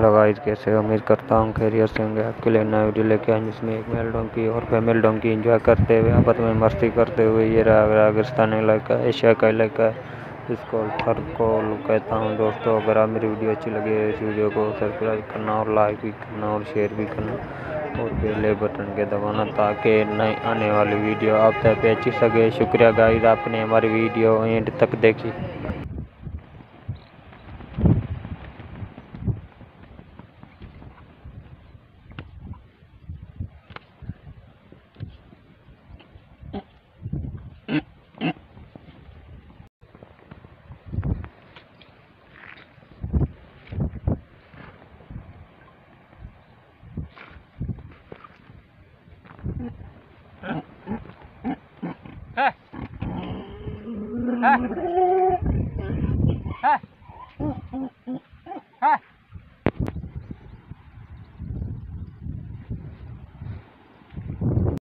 Hello guys, कैसे हो? उम्मीद करता हूँ खैरियत से होंगे। आपके लिए नया वीडियो लेके आए जिसमें एक मेल डोंकी और फीमेल डोंकी एंजॉय करते हुए आपस में मस्ती करते हुए ये राजस्थान इलाका, एशिया का इलाका, इसको थरकोल कहता हूँ। दोस्तों, अगर आप मेरी वीडियो अच्छी लगी है इस वीडियो को सब्सक्राइब करना और लाइक भी करना और शेयर भी करना और बेल बटन के दबाना ताकि नई आने वाली वीडियो आप तक पहुँच सके। शुक्रिया गाइस, आपने हमारी वीडियो एंड तक देखी।